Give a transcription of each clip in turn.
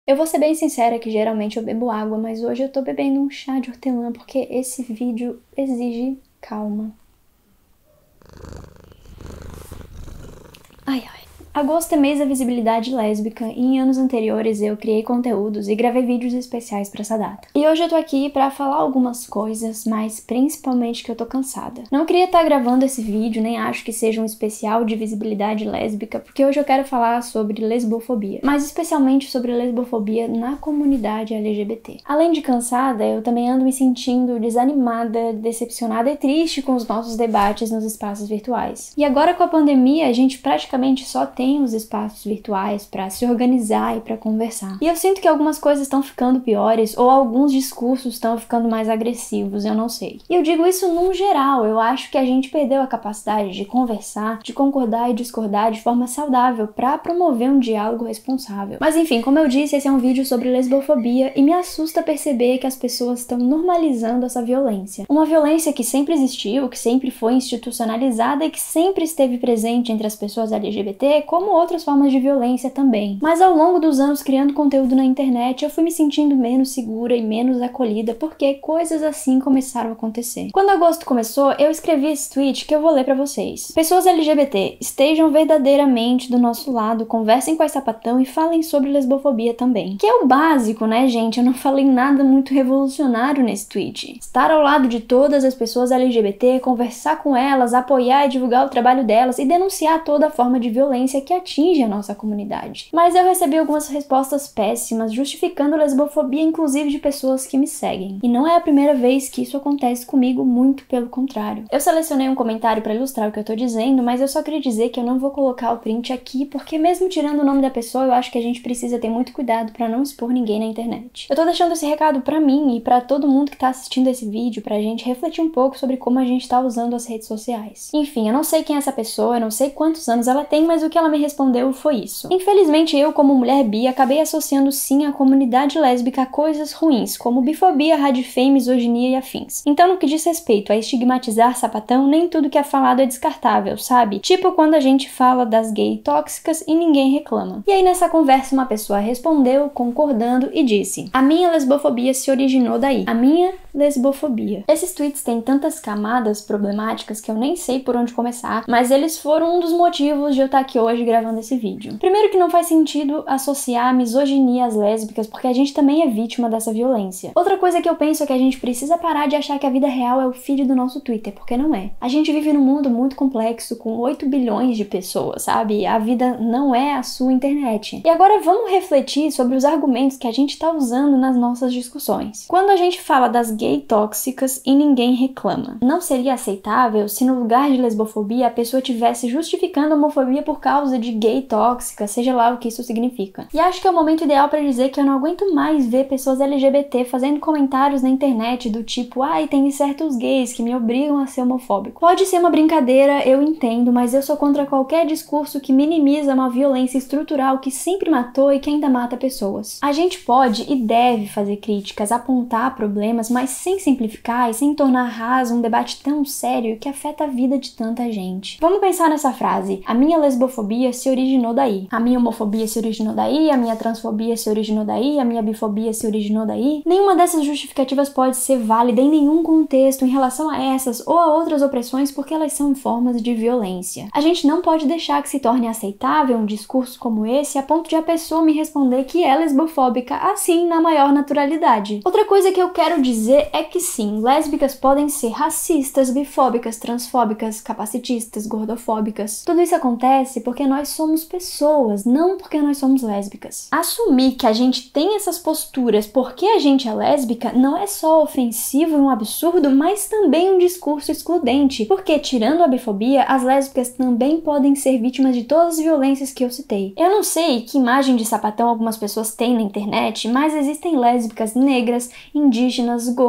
Eu vou ser bem sincera que geralmente eu bebo água, mas hoje eu tô bebendo um chá de hortelã porque esse vídeo exige calma. Ai, ai. Agosto é mês da visibilidade lésbica e em anos anteriores eu criei conteúdos e gravei vídeos especiais pra essa data. E hoje eu tô aqui pra falar algumas coisas, mas principalmente que eu tô cansada. Não queria estar gravando esse vídeo, nem acho que seja um especial de visibilidade lésbica, porque hoje eu quero falar sobre lesbofobia, mas especialmente sobre lesbofobia na comunidade LGBT. Além de cansada, eu também ando me sentindo desanimada, decepcionada e triste com os nossos debates nos espaços virtuais. E agora com a pandemia, a gente praticamente só tem os espaços virtuais para se organizar e para conversar. E eu sinto que algumas coisas estão ficando piores ou alguns discursos estão ficando mais agressivos, eu não sei. E eu digo isso num geral, eu acho que a gente perdeu a capacidade de conversar, de concordar e discordar de forma saudável para promover um diálogo responsável. Mas enfim, como eu disse, esse é um vídeo sobre lesbofobia e me assusta perceber que as pessoas estão normalizando essa violência. Uma violência que sempre existiu, que sempre foi institucionalizada e que sempre esteve presente entre as pessoas LGBT, como outras formas de violência também. Mas ao longo dos anos criando conteúdo na internet, eu fui me sentindo menos segura e menos acolhida porque coisas assim começaram a acontecer. Quando agosto começou, eu escrevi esse tweet que eu vou ler pra vocês. Pessoas LGBT, estejam verdadeiramente do nosso lado, conversem com a Sapatão e falem sobre lesbofobia também. Que é o básico, né, gente? Eu não falei nada muito revolucionário nesse tweet. Estar ao lado de todas as pessoas LGBT, conversar com elas, apoiar e divulgar o trabalho delas e denunciar toda forma de violência que atinge a nossa comunidade. Mas eu recebi algumas respostas péssimas, justificando a lesbofobia, inclusive de pessoas que me seguem. E não é a primeira vez que isso acontece comigo, muito pelo contrário. Eu selecionei um comentário para ilustrar o que eu tô dizendo, mas eu só queria dizer que eu não vou colocar o print aqui, porque mesmo tirando o nome da pessoa, eu acho que a gente precisa ter muito cuidado para não expor ninguém na internet. Eu tô deixando esse recado pra mim e pra todo mundo que tá assistindo esse vídeo, pra gente refletir um pouco sobre como a gente tá usando as redes sociais. Enfim, eu não sei quem é essa pessoa, eu não sei quantos anos ela tem, mas o que ela me respondeu foi isso. Infelizmente eu, como mulher bi, acabei associando sim a comunidade lésbica a coisas ruins, como bifobia, radifêmia, misoginia e afins. Então no que diz respeito a estigmatizar sapatão, nem tudo que é falado é descartável, sabe? Tipo quando a gente fala das gays tóxicas e ninguém reclama. E aí nessa conversa uma pessoa respondeu, concordando e disse: a minha lesbofobia se originou daí. A minha lesbofobia. Esses tweets têm tantas camadas problemáticas que eu nem sei por onde começar, mas eles foram um dos motivos de eu estar aqui hoje gravando esse vídeo. Primeiro que não faz sentido associar a misoginia às lésbicas, porque a gente também é vítima dessa violência. Outra coisa que eu penso é que a gente precisa parar de achar que a vida real é o feed do nosso Twitter, porque não é. A gente vive num mundo muito complexo, com 8 bilhões de pessoas, sabe? A vida não é a sua internet. E agora vamos refletir sobre os argumentos que a gente tá usando nas nossas discussões. Quando a gente fala das gay tóxicas e ninguém reclama, não seria aceitável se no lugar de lesbofobia a pessoa tivesse justificando a homofobia por causa de gay tóxica, seja lá o que isso significa. E acho que é o momento ideal pra dizer que eu não aguento mais ver pessoas LGBT fazendo comentários na internet do tipo: ai, tem certos gays que me obrigam a ser homofóbico. Pode ser uma brincadeira, eu entendo, mas eu sou contra qualquer discurso que minimiza uma violência estrutural que sempre matou e que ainda mata pessoas. A gente pode e deve fazer críticas, apontar problemas, mas sem simplificar e sem tornar raso um debate tão sério que afeta a vida de tanta gente. Vamos pensar nessa frase: a minha lesbofobia se originou daí. A minha homofobia se originou daí, a minha transfobia se originou daí, a minha bifobia se originou daí. Nenhuma dessas justificativas pode ser válida em nenhum contexto em relação a essas ou a outras opressões, porque elas são formas de violência. A gente não pode deixar que se torne aceitável um discurso como esse a ponto de a pessoa me responder que é lesbofóbica assim na maior naturalidade. Outra coisa que eu quero dizer é que sim, lésbicas podem ser racistas, bifóbicas, transfóbicas, capacitistas, gordofóbicas. Tudo isso acontece porque nós somos pessoas, não porque nós somos lésbicas. Assumir que a gente tem essas posturas porque a gente é lésbica não é só ofensivo e um absurdo, mas também um discurso excludente, porque tirando a bifobia, as lésbicas também podem ser vítimas de todas as violências que eu citei. Eu não sei que imagem de sapatão algumas pessoas têm na internet, mas existem lésbicas negras, indígenas, gordas,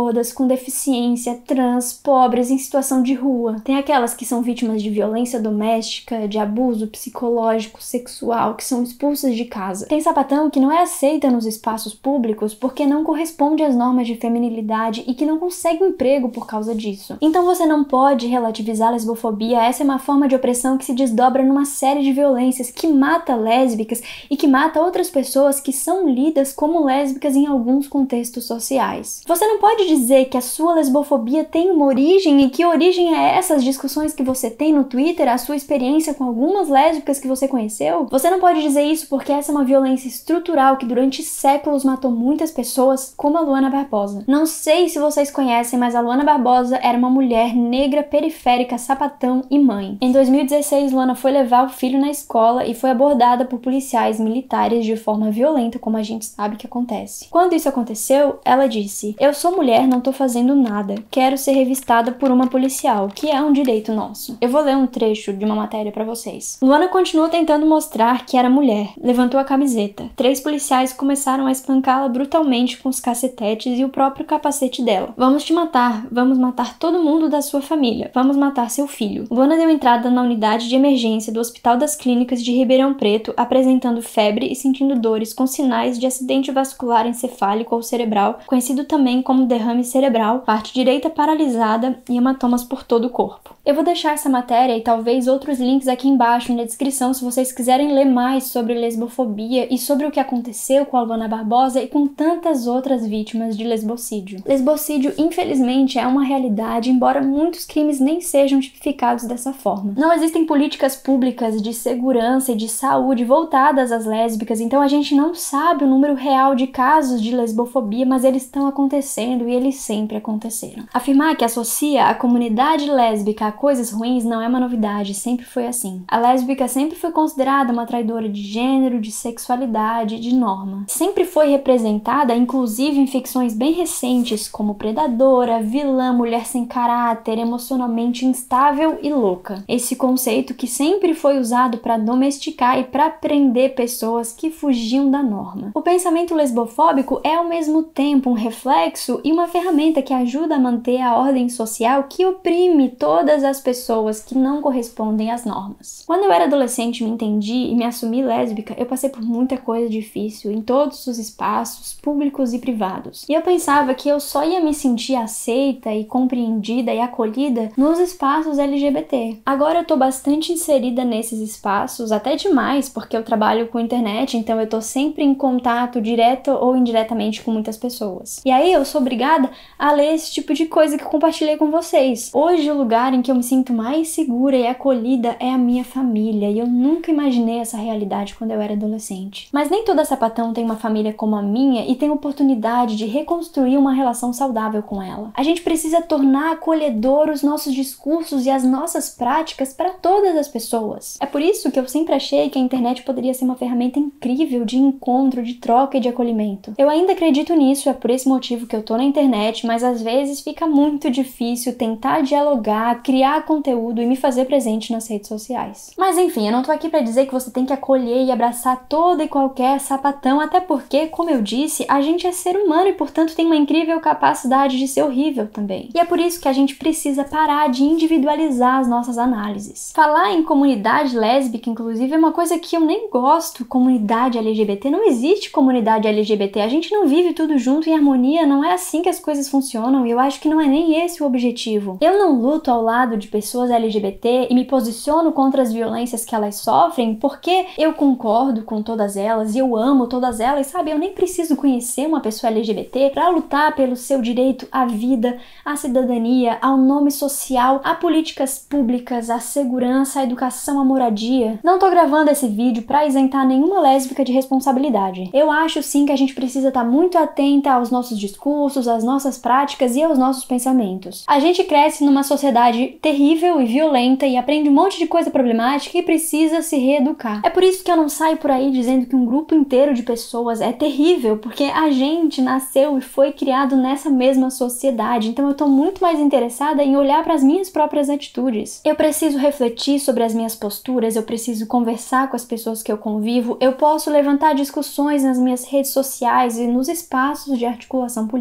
gordas, com deficiência, trans, pobres, em situação de rua. Tem aquelas que são vítimas de violência doméstica, de abuso psicológico, sexual, que são expulsas de casa. Tem sapatão que não é aceita nos espaços públicos porque não corresponde às normas de feminilidade e que não consegue emprego por causa disso. Então você não pode relativizar a lesbofobia. Essa é uma forma de opressão que se desdobra numa série de violências que mata lésbicas e que mata outras pessoas que são lidas como lésbicas em alguns contextos sociais. Você não pode dizer que a sua lesbofobia tem uma origem e que origem é essas discussões que você tem no Twitter, a sua experiência com algumas lésbicas que você conheceu. Você não pode dizer isso porque essa é uma violência estrutural que durante séculos matou muitas pessoas, como a Luana Barbosa. Não sei se vocês conhecem, mas a Luana Barbosa era uma mulher negra, periférica, sapatão e mãe. Em 2016, Luana foi levar o filho na escola e foi abordada por policiais militares de forma violenta, como a gente sabe que acontece. Quando isso aconteceu, ela disse: "Eu sou mulher, não tô fazendo nada. Quero ser revistada por uma policial, que é um direito nosso." Eu vou ler um trecho de uma matéria pra vocês. Luana continuou tentando mostrar que era mulher. Levantou a camiseta. 3 policiais começaram a espancá-la brutalmente com os cacetetes e o próprio capacete dela. "Vamos te matar. Vamos matar todo mundo da sua família. Vamos matar seu filho." Luana deu entrada na unidade de emergência do Hospital das Clínicas de Ribeirão Preto, apresentando febre e sentindo dores com sinais de acidente vascular encefálico ou cerebral, conhecido também como derrame cerebral, parte direita paralisada e hematomas por todo o corpo. Eu vou deixar essa matéria e talvez outros links aqui embaixo na descrição se vocês quiserem ler mais sobre lesbofobia e sobre o que aconteceu com a Luana Barbosa e com tantas outras vítimas de lesbocídio. Lesbocídio, infelizmente, é uma realidade, embora muitos crimes nem sejam tipificados dessa forma. Não existem políticas públicas de segurança e de saúde voltadas às lésbicas, então a gente não sabe o número real de casos de lesbofobia, mas eles estão acontecendo e eles sempre aconteceram. Afirmar que associa a comunidade lésbica a coisas ruins não é uma novidade, sempre foi assim. A lésbica sempre foi considerada uma traidora de gênero, de sexualidade, de norma. Sempre foi representada, inclusive em ficções bem recentes, como predadora, vilã, mulher sem caráter, emocionalmente instável e louca. Esse conceito que sempre foi usado para domesticar e para prender pessoas que fugiam da norma. O pensamento lesbofóbico é ao mesmo tempo um reflexo e uma ferramenta que ajuda a manter a ordem social que oprime todas as pessoas que não correspondem às normas. Quando eu era adolescente e me entendi e me assumi lésbica, eu passei por muita coisa difícil em todos os espaços, públicos e privados. E eu pensava que eu só ia me sentir aceita e compreendida e acolhida nos espaços LGBT. Agora eu tô bastante inserida nesses espaços, até demais, porque eu trabalho com internet, então eu tô sempre em contato direto ou indiretamente com muitas pessoas. E aí eu sou obrigada a ler esse tipo de coisa que eu compartilhei com vocês. Hoje o lugar em que eu me sinto mais segura e acolhida é a minha família, e eu nunca imaginei essa realidade quando eu era adolescente. Mas nem toda sapatão tem uma família como a minha e tem oportunidade de reconstruir uma relação saudável com ela. A gente precisa tornar acolhedor os nossos discursos e as nossas práticas para todas as pessoas. É por isso que eu sempre achei que a internet poderia ser uma ferramenta incrível de encontro, de troca e de acolhimento. Eu ainda acredito nisso, é por esse motivo que eu tô na internet, mas às vezes fica muito difícil tentar dialogar, criar conteúdo e me fazer presente nas redes sociais. Mas enfim, eu não tô aqui pra dizer que você tem que acolher e abraçar toda e qualquer sapatão, até porque, como eu disse, a gente é ser humano e portanto tem uma incrível capacidade de ser horrível também. E é por isso que a gente precisa parar de individualizar as nossas análises. Falar em comunidade lésbica, inclusive, é uma coisa que eu nem gosto. Comunidade LGBT, não existe comunidade LGBT, a gente não vive tudo junto em harmonia, não é assim que as coisas funcionam e eu acho que não é nem esse o objetivo. Eu não luto ao lado de pessoas LGBT e me posiciono contra as violências que elas sofrem porque eu concordo com todas elas e eu amo todas elas, sabe? Eu nem preciso conhecer uma pessoa LGBT pra lutar pelo seu direito à vida, à cidadania, ao nome social, a políticas públicas, à segurança, à educação, à moradia. Não tô gravando esse vídeo pra isentar nenhuma lésbica de responsabilidade. Eu acho sim que a gente precisa estar muito atenta aos nossos discursos, às nossas práticas e aos nossos pensamentos. A gente cresce numa sociedade terrível e violenta e aprende um monte de coisa problemática e precisa se reeducar. É por isso que eu não saio por aí dizendo que um grupo inteiro de pessoas é terrível, porque a gente nasceu e foi criado nessa mesma sociedade, então eu tô muito mais interessada em olhar para as minhas próprias atitudes. Eu preciso refletir sobre as minhas posturas, eu preciso conversar com as pessoas que eu convivo, eu posso levantar discussões nas minhas redes sociais e nos espaços de articulação política.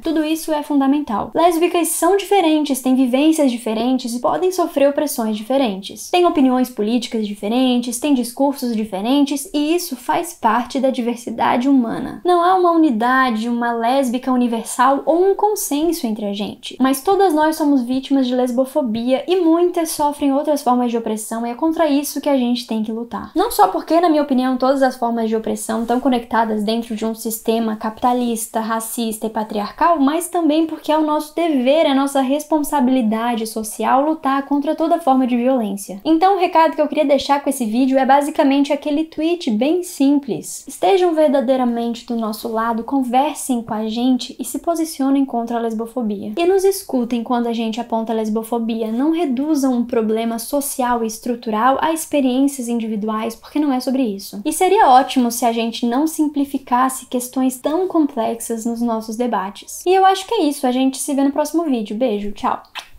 Tudo isso é fundamental. Lésbicas são diferentes, têm vivências diferentes e podem sofrer opressões diferentes. Têm opiniões políticas diferentes, têm discursos diferentes e isso faz parte da diversidade humana. Não há uma unidade, uma lésbica universal ou um consenso entre a gente. Mas todas nós somos vítimas de lesbofobia e muitas sofrem outras formas de opressão e é contra isso que a gente tem que lutar. Não só porque, na minha opinião, todas as formas de opressão estão conectadas dentro de um sistema capitalista, racista e patriarcal, mas também porque é o nosso dever, é a nossa responsabilidade social lutar contra toda forma de violência. Então o recado que eu queria deixar com esse vídeo é basicamente aquele tweet bem simples. Estejam verdadeiramente do nosso lado, conversem com a gente e se posicionem contra a lesbofobia. E nos escutem quando a gente aponta a lesbofobia. Não reduzam um problema social e estrutural a experiências individuais, porque não é sobre isso. E seria ótimo se a gente não simplificasse questões tão complexas nos nossos debates. E eu acho que é isso. A gente se vê no próximo vídeo. Beijo, tchau!